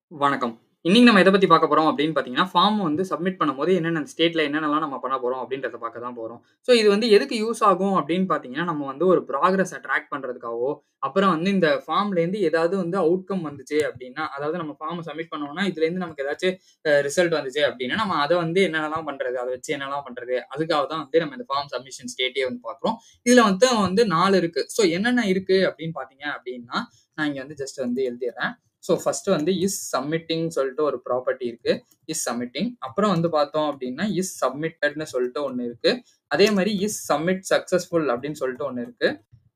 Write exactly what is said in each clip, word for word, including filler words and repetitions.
வணக்கம். இன்னைக்கு நம்ம எத பத்தி பார்க்க போறோம் அப்படின்னு பார்த்தீங்கன்னா, ஃபார்ம் வந்து சப்மிட் பண்ணும்போது என்னென்ன ஸ்டேட்ல என்னென்னலாம் நம்ம பண்ண போறோம் அப்படின்றத பார்க்க தான் போறோம். ஸோ இது வந்து எதுக்கு யூஸ் ஆகும் அப்படின்னு பார்த்தீங்கன்னா, நம்ம வந்து ஒரு ப்ராக்ரஸ ட்ராக் பண்றதுக்காகவோ, அப்புறம் வந்து இந்த ஃபார்ம்லேருந்து ஏதாவது வந்து அவுட்கம் வந்துச்சு அப்படின்னா, அதாவது நம்ம ஃபார்ம் சப்மிட் பண்ணோம்னா, இதுலேருந்து நமக்கு ஏதாச்சும் அ ரிசல்ட் வந்துச்சு அப்படின்னா, நம்ம அத வந்து என்னென்னலாம் பண்றது? அத வச்சு என்னலாம் பண்றது? அதுக்காக தான் வந்து நம்ம இந்த ஃபார்ம் சப்மிஷன் ஸ்டேட்டே வந்து பார்க்குறோம். இதுல மொத்தம் வந்து நாலு இருக்கு. ஸோ என்னென்ன இருக்கு அப்படின்னு பார்த்தீங்க அப்படின்னா, நான் இங்க வந்து ஜஸ்ட் வந்து எழுதிர்றேன். ஸோ ஃபர்ஸ்ட் வந்து இஸ் சப்மிட்டிங் சொல்லிட்டு ஒரு ப்ராப்பர்ட்டி இருக்கு. Is submitting. அப்புறம் வந்து பார்த்தோம் அப்படின்னா, இஸ் சப்மிட்டட்ன்னு சொல்லிட்டு ஒண்ணு இருக்கு. அதே மாரி இஸ் சப்மிட் சக்சஸ்ஃபுல் அப்படின்னு சொல்லிட்டு ஒண்ணு இருக்கு.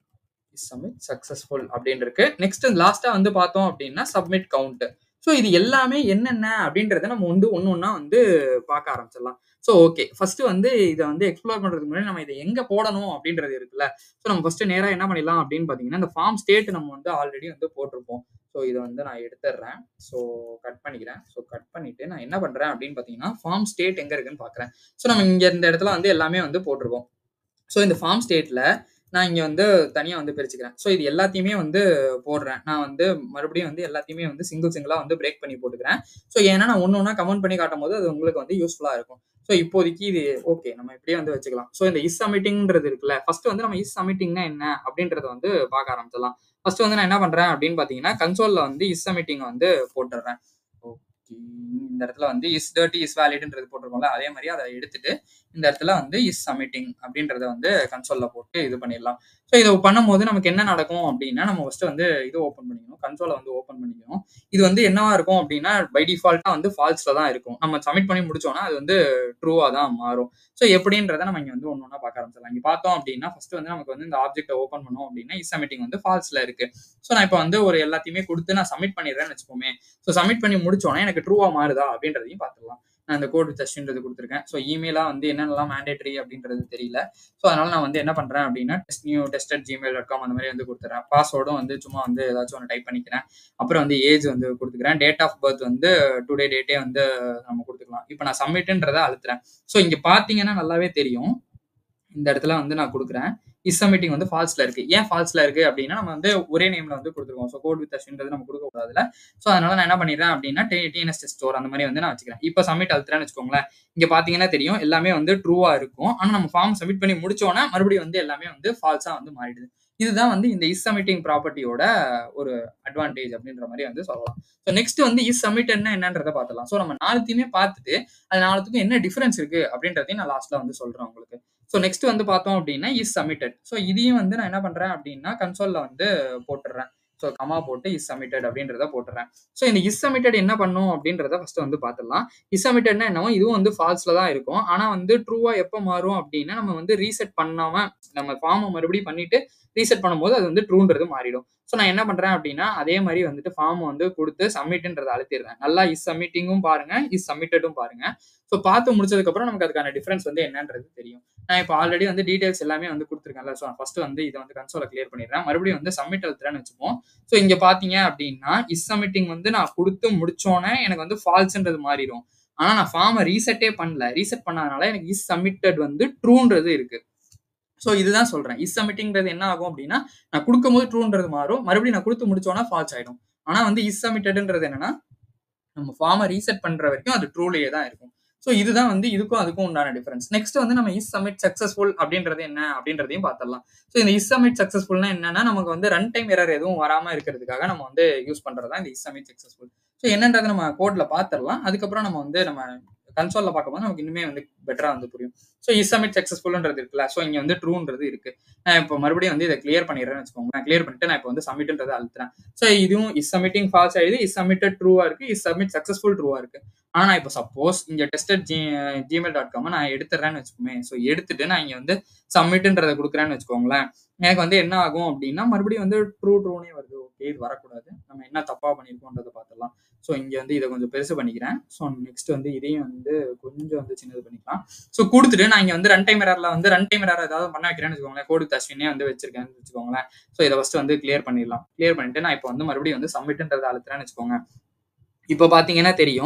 இஸ் சப்மிட் சக்சஸ்ஃபுல் அப்படின்னு இருக்கு. நெக்ஸ்ட் லாஸ்ட்டா வந்து பார்த்தோம் அப்படின்னா, சப்மிட் கவுண்ட். ஸோ இது எல்லாமே என்னென்ன அப்படின்றத நம்ம வந்து ஒண்ணு ஒண்ணா வந்து பார்க்க ஆரம்பிச்சிடலாம். So okay. ஃபர்ஸ்ட் வந்து இத வந்து எக்ஸ்ப்ளோர் பண்றதுக்கு முன்னாடி நம்ம இத எங்க போடணும் அப்படின்றது இருக்குல்ல. ஸோ நம்ம ஃபர்ஸ்ட் நேரா என்ன பண்ணிடலாம் அப்படின்னு பார்த்தீங்கன்னா, இந்த ஃபார்ம் ஸ்டேட் நம்ம வந்து ஆல்ரெடி வந்து போட்டிருப்போம். ஸோ இத வந்து நான் எடுத்துடுறேன். ஸோ கட் பண்ணிக்கிறேன். ஸோ கட் பண்ணிட்டு நான் என்ன பண்றேன் அப்படின்னு பார்த்தீங்கன்னா, ஃபார்ம் ஸ்டேட் எங்க இருக்குன்னு பார்க்குறேன். ஸோ நம்ம இங்க இந்த இடத்துல வந்து எல்லாமே வந்து போட்டிருக்கோம். ஸோ இந்த ஃபார்ம் ஸ்டேட்ல நான் இங்க வந்து தனியா வந்து பிரிச்சுக்கிறேன். ஸோ இது எல்லாத்தையுமே வந்து போடுறேன். நான் வந்து மறுபடியும் வந்து எல்லாத்தையுமே வந்து சிங்கிள் சிங்கிளா வந்து பிரேக் பண்ணி போட்டுக்கிறேன். ஸோ ஏன்னா நான் ஒண்ணு ஒண்ணா கமெண்ட் பண்ணி காட்டும்போது அது உங்களுக்கு வந்து யூஸ்ஃபுல்லா இருக்கும். ஸோ இப்போதைக்கு இது ஓகே. நம்ம இப்படியே வந்து வச்சுக்கலாம். ஸோ இந்த இஸ் சப்மிட்டிங்ன்றது இருக்குல்ல. ஃபர்ஸ்ட் வந்து நம்ம இஸ் சப்மிட்டிங்னா என்ன அப்படின்றத வந்து பார்க்க ஆரம்பிச்சிடலாம். ஃபர்ஸ்ட் வந்து நான் என்ன பண்றேன் அப்படின்னு பார்த்தீங்கன்னா, கன்சோல்ல வந்து இஸ் சப்மிட்டிங் வந்து போட்டுடுறேன். ஓகே. இந்த இடத்துல வந்து இஸ் டர்ட்டி இஸ் வேலிட்ன்றது போட்டிருக்கோம்ல. அதே மாரி அத எடுத்துட்டு இந்த இடத்துல வந்து இஸ் சப்மிட்டிங் அப்படின்றத வந்து கன்சோல்ல போட்டு இது பண்ணிடலாம். ஸோ இத பண்ணும்போது நமக்கு என்ன நடக்கும் அப்படின்னா, நம்ம ஃபர்ஸ்ட் வந்து இது ஓப்பன் பண்ணிக்கணும். கன்சோல வந்து ஓப்பன் பண்ணிக்கணும். இது வந்து என்னவா இருக்கும் அப்படின்னா, பை டிஃபால்ட்டா வந்து ஃபால்ஸ்ல தான் இருக்கும். நம்ம சப்மிட் பண்ணி முடிச்சோம்னா, அது வந்து ட்ரூவா தான் மாறும். ஸோ எப்படின்றத நம்ம இங்க வந்து ஒண்ணு ஒண்ணா பார்க்க ஆரம்பிச்சிடலாம். இங்க பார்த்தோம் அப்படின்னா, ஃபர்ஸ்ட் வந்து நமக்கு வந்து இந்த ஆப்ஜெக்ட்ட ஓப்பன் பண்ணோம் அப்படின்னா, இஸ் சப்மிட்டிங் வந்து ஃபால்ஸ்ல இருக்கு. ஸோ நான் இப்ப வந்து ஒரு எல்லாத்தையுமே குடுத்து நான் சப்மிட் பண்ணிடுறேன்னு வச்சுப்போமே. ஸோ சப்மிட் பண்ணி முடிச்சோனே எனக்கு ட்ரூவா மாறுதா அப்படின்றதையும் பார்த்துடலாம். நான் இந்த கோட் வித் அஸ்வின்றது குடுத்துருக்கேன். ஸோ இமெயிலா வந்து என்னென்னலாம் மேண்டேட்டரி அப்படின்றது தெரியல. ஸோ அதனால நான் வந்து என்ன பண்றேன் அப்படின்னா, test new test at Gmail dot com அந்த மாரி வந்து குடுத்துறேன். பாஸ்வேர்டும் வந்து சும்மா வந்து ஏதாச்சும் ஒண்ணு டைப் பண்ணிக்கிறேன். அப்புறம் வந்து ஏஜ் வந்து குடுத்துக்கிறேன். டேட் ஆஃப் பர்த் வந்து டுடே டேட்டே வந்து நம்ம குடுத்துக்கலாம். இப்ப நான் சப்மிட்ன்றத அழுத்துறேன். ஸோ இங்க பார்த்தீங்கன்னா நல்லாவே தெரியும். இந்த இடத்துல வந்து நான் குடுக்குறேன். இஸ் சப்மிட்டிங் வந்து ஃபால்ஸ்ல இருக்கு. ஏன் ஃபால்ஸ்ல இருக்கு அப்படின்னா, நம்ம வந்து ஒரே நேம்ல வந்து குடுத்துருக்கோம். ஸோ கோட் வித் அஸ்வின்றது நம்ம குடுக்க கூடாதுல்ல. ஸோ அதனால நான் என்ன பண்ணிடுறேன் அப்படின்னா, டி டிஎன்எஸ் டெஸ்ட் ஸ்டோர் அந்த மாரி வந்து நான் வச்சுக்கிறேன். இப்ப சப்மிட் அழுத்துறேன்னு வச்சுக்கோங்களேன். இங்க பார்த்தீங்கன்னா தெரியும். எல்லாமே வந்து ட்ரூவா இருக்கும். ஆனா நம்ம ஃபார்ம் சப்மிட் பண்ணி முடிச்சோனே, மறுபடியும் வந்து எல்லாமே வந்து ஃபால்ஸா வந்து மாறிடுது. இதுதான் வந்து இந்த இஸ் சப்மிட்டிங் ப்ராப்பர்ட்டியோட ஒரு அட்வான்டேஜ் அப்படின்ற மாரி வந்து சொல்லலாம். ஸோ நெக்ஸ்ட் வந்து இஸ் சப்மிட்டட்னா என்னன்றத பார்த்துடலாம். ஸோ நம்ம நாலுத்தையுமே பார்த்துட்டு, அது நாலுத்துக்கும் என்ன டிஃபரன்ஸ் இருக்கு அப்படின்றதையும் நான் லாஸ்ட்ல வந்து சொல்றேன் உங்களுக்கு. ஸோ நெக்ஸ்ட் வந்து பார்த்தோம் அப்படின்னா, இஸ் சப்மிட்டட். ஸோ இதையும் வந்து நான் என்ன பண்றேன் அப்படின்னா, கன்சோல்ல வந்து போட்டுடுறேன். ஸோ கமா போட்டு இஸ் சப்மிட்டட் அப்படின்றத போட்டுறேன். ஸோ இந்த இஸ் சப்மிட்டட் என்ன பண்ணும் அப்படின்றத ஃபர்ஸ்ட் வந்து பார்த்துடலாம். இஸ் சப்மிட்டட்னா என்னவோ இதுவும் வந்து ஃபால்ஸ்ல தான் இருக்கும். ஆனா வந்து ட்ரூவா எப்ப மாறும் அப்படின்னா, நம்ம வந்து ரீசெட் பண்ணாம நம்ம ஃபார்ம மறுபடியும் பண்ணிட்டு ரீசெட் பண்ணும்போது அது வந்து ட்ரூன்றது மாறிடும். ஸோ நான் என்ன பண்றேன் அப்படின்னா, அதே மாரி வந்துட்டு ஃபார்ம் வந்து குடுத்து சப்மிட்ன்றத அழுத்திடுறேன். நல்லா இஸ் சப்மிட்டிங்கும் பாருங்க, இஸ் சப்மிட்டடும் பாருங்க. ஸோ பார்த்து முடிச்சதுக்கு அப்புறம் நமக்கு அதுக்கான டிஃபரன்ஸ் வந்து என்னன்றது தெரியும். நான் இப்போ ஆல்ரெடி வந்து டீடைல்ஸ் எல்லாமே வந்து குடுத்துருக்கேன்ல. ஸோ ஃபர்ஸ்ட் வந்து இத வந்து கன்சோல கிளியர் பண்ணிடுறேன். மறுபடியும் வந்து சப்மிட் அழுத்துறேன்னு வச்சுப்போம். ஸோ இங்க பார்த்தீங்க அப்படின்னா, இஸ் சப்மிட்டிங் வந்து நான் குடுத்து முடிச்சோனே எனக்கு வந்து ஃபால்ஸ்ன்றது மாறிடும். ஆனா நான் ஃபார்ம ரீசெட்டே பண்ணல. ரீசெட் பண்ணாதனால எனக்கு இஸ் சப்மிட்டட் வந்து ட்ரூன்றது இருக்கு. ஸோ இதுதான் சொல்றேன். இஸ் சப்மிட்டிங்ன்றது என்ன ஆகும் அப்படின்னா, நான் குடுக்கும்போது ட்ரூன்றது மாறும். மறுபடியும் நான் குடுத்து முடிச்சோனே ஃபால்ஸ் ஆயிடும். ஆனா வந்து இஸ் சப்மிட்டட்ன்றது என்னன்னா, நம்ம ஃபார்ம ரீசெட் பண்ற வரைக்கும் அது ட்ரூலயே தான் இருக்கும். ஸோ இதுதான் வந்து இதுக்கும் அதுக்கும் உண்டான டிஃபரன்ஸ். நெக்ஸ்ட் வந்து நம்ம இஸ் சப்மிட் சக்சஸ்ஃபுல் அப்படின்றது என்ன அப்படின்றதையும் பார்த்துடலாம். ஸோ இந்த இஸ் சப்மிட் சக்சஸ்ஃபுல்னா என்னன்னா, நமக்கு வந்து ரன் டைம் எரர் எதுவும் வராம இருக்கிறதுக்காக நம்ம வந்து யூஸ் பண்றது தான் இந்த இஸ் சப்மிட் சக்சஸ்ஃபுல். ஸோ என்னன்றத நம்ம கோட்ல பார்த்துடலாம். அதுக்கப்புறம் நம்ம வந்து நம்ம கன்சோல்ல பார்க்கும்போது நமக்கு இன்னுமே வந்து பெட்டரா வந்து புரியும். ஸோ இஸ் சப்மிட் சக்சஸ்ஃபுல்ன்றது இருக்குல்ல. ஸோ இங்க வந்து ட்ரூன்றது இருக்கு. நான் இப்போ மறுபடியும் வந்து இத கிளியர் பண்ணிடுறேன்னு வச்சுக்கோங்க. நான் கிளியர் பண்ணிட்டு நான் இப்போ வந்து சப்மிட்ன்றத அழுத்துறேன். ஸோ இதுவும் இஸ் சப்மிட்டிங் ஃபால்ஸ் ஆயிடுது. இஸ் சப்மிட்டட் ட்ரூவா இருக்கு. இஸ் சப்மிட் சக்சஸ்ஃபுல் ட்ரூவா இருக்கு. ஆனா நான் இப்போ சப்போஸ் இங்க test at G Gmail dot com நான் எடுத்துறேன்னு வச்சுக்கோமே. ஸோ எடுத்துட்டு நான் இங்க வந்து சப்மிட்ன்றத குடுக்குறேன்னு வச்சுக்கோங்களேன். எனக்கு வந்து என்ன ஆகும் அப்படின்னா, மறுபடியும் வந்து ட்ரூ ட்ரூனே வருது. ஓகே இது வரக்கூடாது. நம்ம என்ன தப்பா பண்ணியிருக்கோம்ன்றத பார்த்துடலாம். ஸோ இங்க வந்து இத கொஞ்சம் பெருசு பண்ணிக்கிறேன். ஸோ நெக்ஸ்ட் வந்து இதையும் வந்து கொஞ்சம் வந்து சின்னது பண்ணிக்கலாம். ஸோ குடுத்துட்டு நான் இங்க வந்து ரன் டைம் எரர்ல வந்து ரன் டைம் எரர் ஏதாவது பண்ண வைக்கிறேன்னு வச்சுக்கோங்களேன். கோட் வித் அஸ்வினே வந்து வச்சிருக்கேன்னு வச்சுக்கோங்களேன். ஸோ இத ஃபர்ஸ்ட் வந்து கிளியர் பண்ணிடலாம். கிளியர் பண்ணிட்டு நான் இப்போ வந்து மறுபடியும் வந்து சப்மிட்ன்றத அழுத்துறேன்னு வச்சுக்கோங்க. இப்போ பார்த்தீங்கன்னா தெரியும்.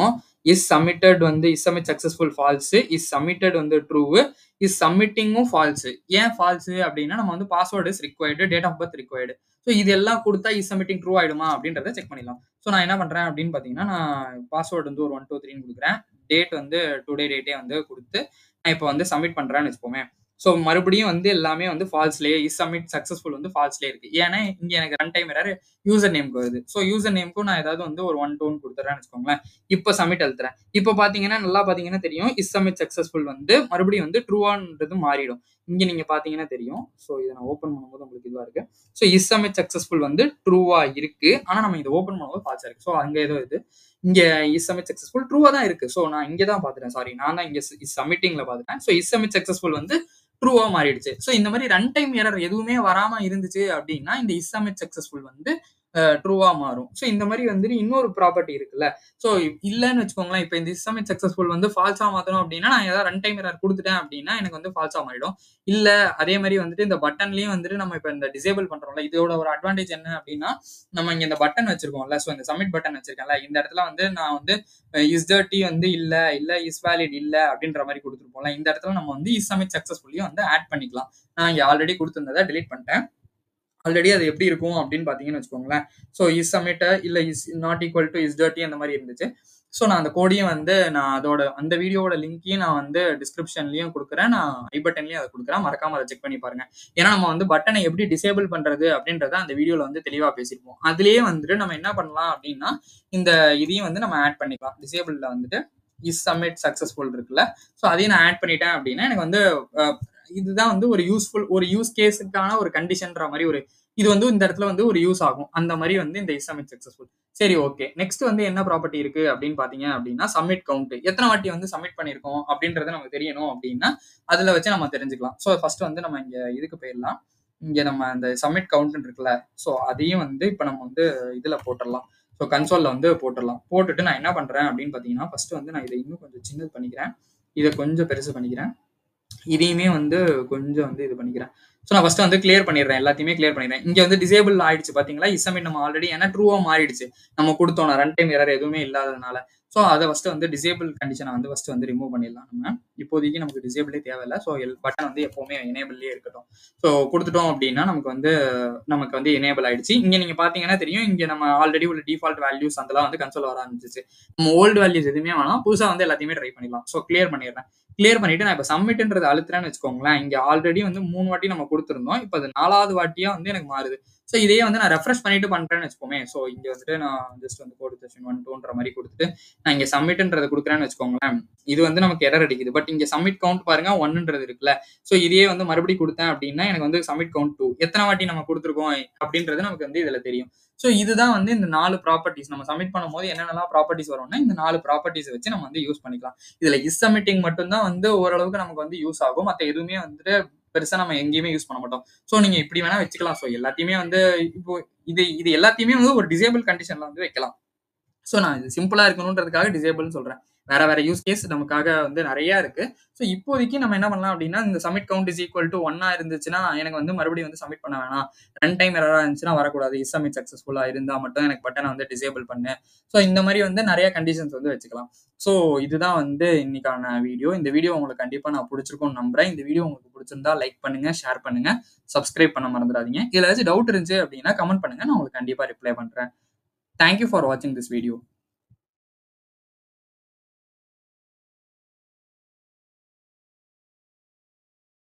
இஸ் சப்மிட்டட் வந்து is submit successful false, is submitted வந்து ட்ரூ, இஸ் சப்மிட்டிங்கும் ஃபால்ஸ். ஏன் ஃபால்ஸ் அப்படின்னா நம்ம வந்து password is required, date of birth required. So இது எல்லாம் கொடுத்தா இஸ் சப்மிட்டிங் ட்ரூ ஆயிடுமா அப்படின்றத செக் பண்ணிடலாம். ஸோ நான் என்ன பண்றேன் அப்படின்னு பார்த்தீங்கன்னா, நான் பாஸ்வேர்ட் வந்து ஒரு ஒன் டூ த்ரீன்னு கொடுக்குறேன். டேட் வந்து டுடே டேட்டே வந்து கொடுத்து நான் இப்போ வந்து சப்மிட் பண்றேன்னு வச்சுப்போமே. ஸோ மறுபடியும் வந்து எல்லாமே வந்து ஃபால்ஸ்லேயே இஸ் சப்மிட் சக்சஸ்ஃபுல் வந்து ஃபால்ஸ்லேயே இருக்கு. ஏன்னா இங்க எனக்கு ரன் டைம் எரர் யூசர் நேம்க்கு வருது. ஸோ யூசர் நேம்க்கும் நான் ஏதாவது வந்து ஒரு ஒன் டூன்னு கொடுத்துறேன்னு வச்சுக்கோங்களேன். இப்போ சப்மிட் அழுத்துறேன். இப்போ பாத்தீங்கன்னா நல்லா பாத்தீங்கன்னா தெரியும் இஸ் சப்மிட் சக்சஸ்ஃபுல் வந்து மறுபடியும் வந்து ட்ரூவான்றது மாறிடும். இங்க நீங்க பாத்தீங்கன்னா தெரியும். ஸோ இதை நான் ஓப்பன் பண்ணும்போது உங்களுக்கு இதுவா இருக்கு. ஸோ இஸ் சப்மிட் சக்சஸ்ஃபுல் வந்து ட்ரூவா இருக்கு. ஆனா நம்ம இதை ஓப்பன் பண்ணும்போது ஃபால்ஸா இருக்கு. ஸோ அங்க ஏதோ இது இங்க இஸ் சப்மிட் சக்சஸ்ஃபுல் ட்ரூவா தான் இருக்கு. ஸோ நான் இங்க தான் பாத்துட்டேன். சாரி, நான் தான் இங்க இஸ் சப்மிட்டிங்ல பாத்துட்டேன். ஸோ இஸ் சப்மிட் சக்சஸ்ஃபுல் வந்து ட்ரூவா மாறிடுச்சு. ஸோ இந்த மாதிரி ரன் டைம் எரர் எதுவுமே வராம இருந்துச்சு அப்படின்னா இந்த இஸ் சப்மிட் சக்சஸ்ஃபுல் வந்து ட்ரூவா மாறும். ஸோ இந்த மாதிரி வந்து இன்னொரு ப்ராப்பர்ட்டி இருக்குல்ல. ஸோ இல்லைன்னு வச்சுக்கோங்களேன். இப்போ இந்த இஸ் சப்மிட் சக்சஸ்ஃபுல் வந்து ஃபால்ஸா மாத்தணும் அப்படின்னா நான் ஏதாவது ரன் டைம் எரர் கொடுத்துட்டேன் அப்படின்னா எனக்கு வந்து ஃபால்ஸா மாறிடும். இல்ல அதே மாதிரி வந்துட்டு இந்த பட்டன்லயும் வந்துட்டு நம்ம இப்போ இந்த டிசேபிள் பண்றோம்ல, இதோட ஒரு அட்வான்டேஜ் என்ன அப்படின்னா நம்ம இங்க இந்த பட்டன் வச்சிருக்கோம்ல. ஸோ இந்த சப்மிட் பட்டன் வச்சிருக்கேன்ல, இந்த இடத்துல வந்து நான் வந்து இஸ் டர்ட்டி வந்து இல்ல இல்ல இஸ் வேலிட் இல்ல அப்படின்ற மாதிரி கொடுத்துருப்போம்ல. இந்த இடத்துல நம்ம வந்து இஸ் சப்மிட் சக்சஸ்ஃபுல்லையும் வந்து ஆட் பண்ணிக்கலாம். நான் இங்க ஆல்ரெடி கொடுத்துருந்ததை டெலிட் பண்ணிட்டேன். ஆல்ரெடி அது எப்படி இருக்கும் அப்படின்னு பாத்தீங்கன்னு வச்சுக்கோங்களேன். ஸோ இஸ் சப்மிட் இல்ல is not equal to is dirty அந்த மாதிரி இருந்துச்சு. ஸோ நான் அந்த கோடையும் வந்து நான் அதோட அந்த வீடியோட லிங்கையும் நான் வந்து டிஸ்கிரிப்ஷன்லயும் கொடுக்குறேன். நான் ஐ பட்டன்லயும் அதை கொடுக்குறேன். மறக்காம அதை செக் பண்ணி பாருங்க. ஏன்னா நம்ம வந்து பட்டனை எப்படி டிசேபிள் பண்றது அப்படின்றத அந்த வீடியோல வந்து தெளிவா பேசிருப்போம். அதுலயே வந்துட்டு நம்ம என்ன பண்ணலாம் அப்படின்னா இந்த இதையும் வந்து நம்ம ஆட் பண்ணிக்கலாம். டிசேபிள்ல வந்துட்டு இஸ் சப்மிட் சக்சஸ்ஃபுல் இருக்குல்ல. ஸோ அதையும் நான் ஆட் பண்ணிட்டேன் அப்படின்னா எனக்கு வந்து இதுதான் வந்து ஒரு யூஸ்ஃபுல் ஒரு யூஸ் கேஸுக்கான ஒரு கண்டிஷன்ற மாதிரி ஒரு இது வந்து இந்த இடத்துல வந்து ஒரு யூஸ் ஆகும். அந்த மாதிரி வந்து இந்த இஸ் சப்மிட் சக்சஸ்ஃபுல். சரி, ஓகே. நெக்ஸ்ட் வந்து என்ன ப்ராப்பர்ட்டி இருக்கு அப்படின்னு பாத்தீங்க அப்படின்னா சப்மிட் கவுண்ட். எத்தனை வாட்டி வந்து சப்மிட் பண்ணிருக்கோம் அப்படின்றத நமக்கு தெரியணும் அப்படின்னா அதுல வச்சு நம்ம தெரிஞ்சுக்கலாம். ஸோ ஃபர்ஸ்ட் வந்து நம்ம இங்க இதுக்கு போயிடலாம். இங்க நம்ம அந்த சப்மிட் கவுண்ட் இருக்குல்ல. ஸோ அதையும் வந்து இப்ப நம்ம வந்து இதுல போட்டுடலாம். ஸோ கன்சோல்ல வந்து போட்டுடலாம். போட்டுட்டு நான் என்ன பண்றேன் அப்படின்னு பாத்தீங்கன்னா ஃபர்ஸ்ட் வந்து நான் இதை இன்னும் கொஞ்சம் சின்னது பண்ணிக்கிறேன். இதை கொஞ்சம் பெருசு பண்ணிக்கிறேன். இதையுமே வந்து கொஞ்சம் வந்து இது பண்ணிக்கிறேன். ஸோ நான் ஃபர்ஸ்ட் வந்து கிளியர் பண்ணிடுறேன். எல்லாத்தையுமே கிளியர் பண்ணிடுறேன். இங்க வந்து டிசேபிள் ஆயிடுச்சு பாத்தீங்களா. இஸ் சப்மிட் நம்ம ஆல்ரெடி ஏன்னா ட்ரூவா மாறிடுச்சு. நம்ம கொடுத்தோம் ரன் டைம் எரர் எதுவுமே இல்லாததுனால. ஸோ அதை ஃபர்ஸ்ட் வந்து டிசேபிள் கண்டிஷனை வந்து ஃபர்ஸ்ட் வந்து ரிமூவ் பண்ணிடலாம். நம்ம இப்போதைக்கு நமக்கு டிசேபிளே தேவையில்லை. ஸோ பட்டன் வந்து எப்பவுமே எனேபிள்லேயே இருக்கட்டும். ஸோ கொடுத்துட்டோம் அப்படின்னா நமக்கு வந்து நமக்கு வந்து எனேபிள் ஆயிடுச்சு. இங்க நீங்க பாத்தீங்கன்னா தெரியும். இங்க நம்ம ஆல்ரெடி உள்ள டிஃபால்ட் வேல்யூஸ் அதெல்லாம் வந்து கன்சோல் வர ஆரம்பிச்சிச்சு. நம்ம ஓல்டு வேல்யூஸ் எதுவுமே வேணாம். புதுசா வந்து எல்லாத்தையுமே ட்ரை பண்ணிடலாம். ஸோ கிளியர் பண்ணிடுறேன். கிளியர் பண்ணிட்டு நான் இப்ப சப்மிட்ன்றது அழுத்துறேன்னு வச்சுக்கோங்களேன். இங்க ஆல்ரெடி வந்து மூணு வாட்டி நம்ம கொடுத்துருந்தோம். இப்ப அது நாலாவது வாட்டியா வந்து எனக்கு மாறுது. ஸோ இதையே வந்து நான் ரெஃப்ரெஷ் பண்ணிட்டு பண்றேன்னு வச்சுக்கோமே. ஸோ இங்க வந்துட்டு நான் ஜஸ்ட் வந்து கோட் செஷன் ஒன் டூன்ற மாதிரி கொடுத்துட்டு நான் இங்க சப்மிட்ன்றதை கொடுக்குறேன்னு வச்சுக்கோங்களேன். இது வந்து நமக்கு எரர் அடிக்குது. பட் இங்க சப்மிட் கவுண்ட் பாருங்க ஒன்னுன்றது இருக்குல்ல. ஸோ இதையே வந்து மறுபடியும் கொடுத்தேன் அப்படின்னா எனக்கு வந்து சப்மிட் கவுண்ட் டூ எத்தனை வாட்டி நம்ம கொடுத்துருக்கோம் அப்படின்றது நமக்கு வந்து இதுல தெரியும். ஸோ இதுதான் வந்து இந்த நாலு ப்ராப்பர்ட்டிஸ் நம்ம சப்மிட் பண்ணும்போது என்னென்னலாம் ப்ராப்பர்ட்டிஸ் வரும்னா இந்த நாலு ப்ராப்பர்ட்டிஸ் வச்சு நம்ம வந்து யூஸ் பண்ணிக்கலாம். இதுல இஸ் சப்மிட்டிங் மட்டும்தான் வந்து ஓரளவுக்கு நமக்கு வந்து யூஸ் ஆகும். மற்ற எதுவுமே வந்துட்டு பெருசா நம்ம எங்கேயுமே யூஸ் பண்ண மாட்டோம். ஸோ நீங்க இப்படி வேணா வச்சுக்கலாம். ஸோ எல்லாத்தையுமே வந்து இப்போ இது இது எல்லாத்தையுமே வந்து ஒரு டிசேபிள் கண்டிஷன்ல வந்து வைக்கலாம். ஸோ நான் இது சிம்பிளா இருக்கணுன்றதுக்காக டிசேபிள்னு சொல்றேன். வேற வேற யூஸ் கேஸ் நமக்காக வந்து நிறைய இருக்கு. ஸோ இப்போதைக்கு நம்ம என்ன பண்ணலாம் அப்படின்னா இந்த submit count is equal to ஒன்னா இருந்துச்சுன்னா எனக்கு வந்து மறுபடியும் வந்து சப்மிட் பண்ண வேணாம். ரன் டைம் எரரா இருந்துச்சுன்னா வரக்கூடாது. இஸ் சப்மிட் சக்சஸ்ஃபுல்லா இருந்தா மட்டும் எனக்கு பட்டனை வந்து டிசேபிள் பண்ணு. ஸோ இந்த மாதிரி வந்து நிறைய கண்டிஷன்ஸ் வந்து வச்சுக்கலாம். ஸோ இதுதான் வந்து இன்னைக்கான வீடியோ. இந்த வீடியோ உங்களுக்கு கண்டிப்பா நான் பிடிச்சிருக்கும்னு நம்புறேன். இந்த வீடியோ உங்களுக்கு பிடிச்சிருந்தா லைக் பண்ணுங்க, ஷேர் பண்ணுங்க, சப்ஸ்கிரைப் பண்ண மறந்துடாதீங்க. இதுல ஏதாச்சும் டவுட் இருந்துச்சு அப்படின்னா கமெண்ட் பண்ணுங்க. நான் உங்களுக்கு கண்டிப்பா ரிப்ளை பண்றேன். Thank you for watching this video.